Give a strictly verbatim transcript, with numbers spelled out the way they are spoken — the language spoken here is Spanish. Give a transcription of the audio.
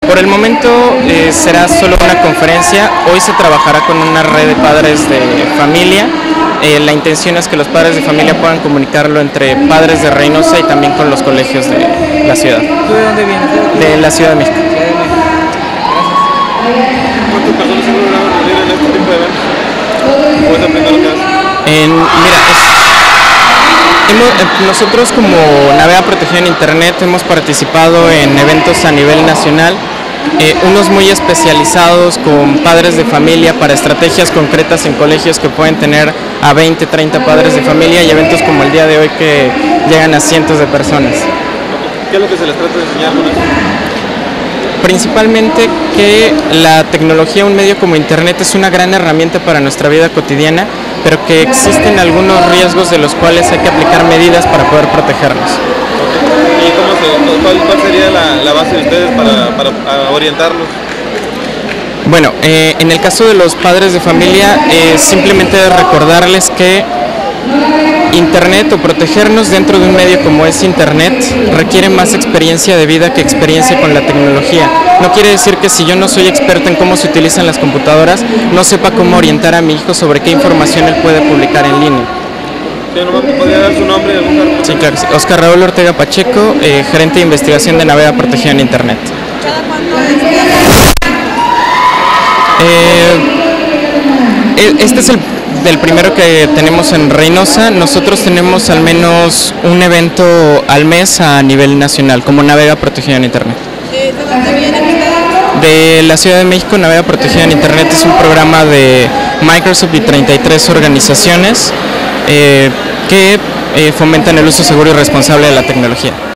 Por el momento eh, será solo una conferencia. Hoy se trabajará con una red de padres de familia. Eh, la intención es que los padres de familia puedan comunicarlo entre padres de Reynosa y también con los colegios de la ciudad. ¿Tú de dónde vienes? De la Ciudad de México. Ciudad de México. Gracias. ¿Cuántas personas se lograron reunir en este tipo de eventos? ¿O es la primera vez? En, mira, es, hemos, eh, nosotros como Navega Protegida en Internet hemos participado en eventos a nivel nacional, eh, unos muy especializados con padres de familia para estrategias concretas en colegios que pueden tener a veinte, treinta padres de familia, y eventos como el día de hoy que llegan a cientos de personas. ¿Qué es lo que se les trata de enseñar con esto? Principalmente que la tecnología, un medio como Internet, es una gran herramienta para nuestra vida cotidiana, pero que existen algunos riesgos de los cuales hay que aplicar medidas para poder protegernos. ¿Y cómo se, cuál, cuál sería la, la base de ustedes para, para, para orientarlos? Bueno, eh, en el caso de los padres de familia, eh, simplemente recordarles que Internet o protegernos dentro de un medio como es Internet requiere más experiencia de vida que experiencia con la tecnología. No quiere decir que si yo no soy experto en cómo se utilizan las computadoras, no sepa cómo orientar a mi hijo sobre qué información él puede publicar en línea. ¿Podría dar su nombre y algún cargo? Sí, claro. Oscar Raúl Ortega Pacheco, eh, gerente de investigación de Navega Protegida en Internet. ¿Cada cuánto es? Eh, este es el del primero que tenemos en Reynosa. Nosotros tenemos al menos un evento al mes a nivel nacional, como Navega Protegida en Internet. ¿De dónde vienen ustedes? De la Ciudad de México. Navega Protegida en Internet es un programa de Microsoft y treinta y tres organizaciones eh, que eh, fomentan el uso seguro y responsable de la tecnología.